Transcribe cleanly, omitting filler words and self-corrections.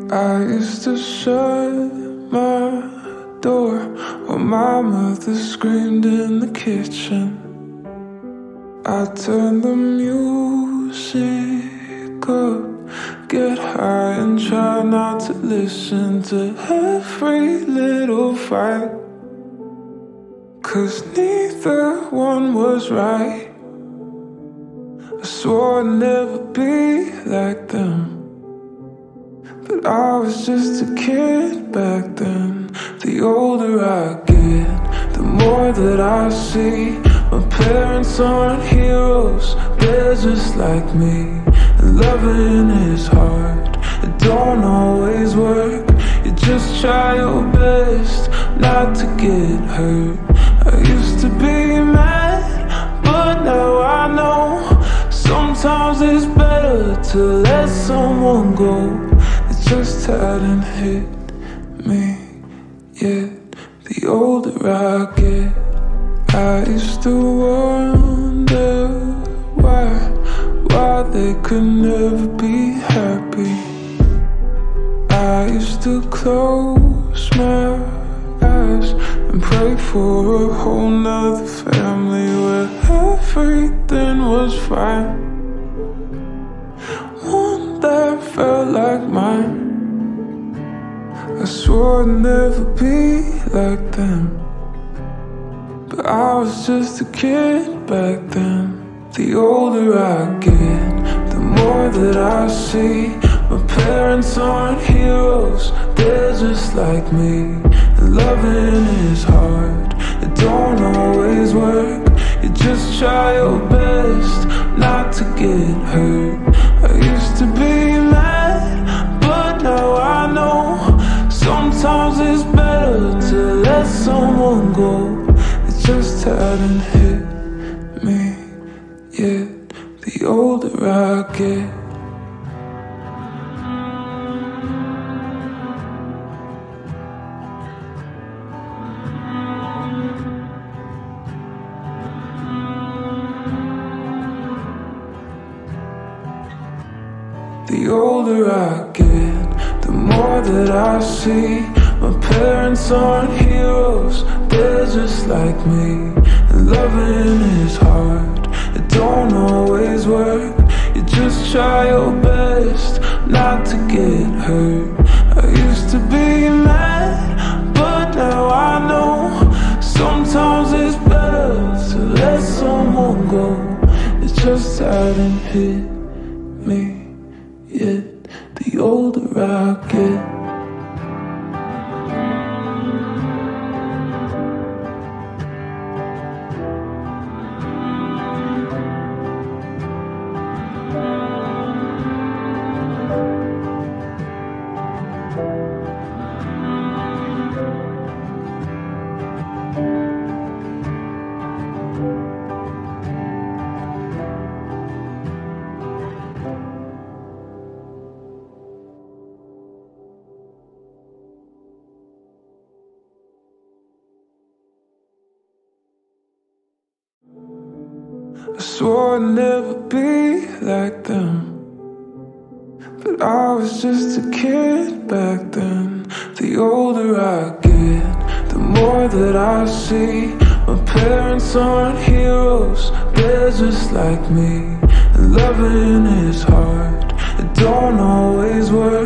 I used to shut my door while my mother screamed in the kitchen. I turned the music up, get high and try not to listen to every little fight, 'cause neither one was right. I swore I'd never be like them, but I was just a kid back then. The older I get, the more that I see my parents aren't heroes, they're just like me. And loving is hard, it don't always work. You just try your best not to get hurt. I used to be mad, but now I know sometimes it's better to let someone go. It just hadn't hit me yet. The older I get, I used to wonder why they could never be happy. I used to close my eyes and pray for a whole nother family where everything was fine, one that felt like mine. I swore I'd never be like them, but I was just a kid back then. The older I get, the more that I see my parents aren't heroes, they're just like me. And loving is hard, it don't always work. You just try your best not to get hurt. I used to be mad, but now I know sometimes it's better to let someone go. It just hadn't hit me yet. The older I get, the older I get, the more that I see my parents aren't heroes, they're just like me. And loving is hard, it don't always work. You just try your best not to get hurt. I used to be mad, but now I know sometimes it's better to let someone go. It just hadn't hit me yet. The older I get, I swore I'd never be like them, but I was just a kid back then. The older I get, the more that I see my parents aren't heroes, they're just like me. And loving is hard, it don't always work.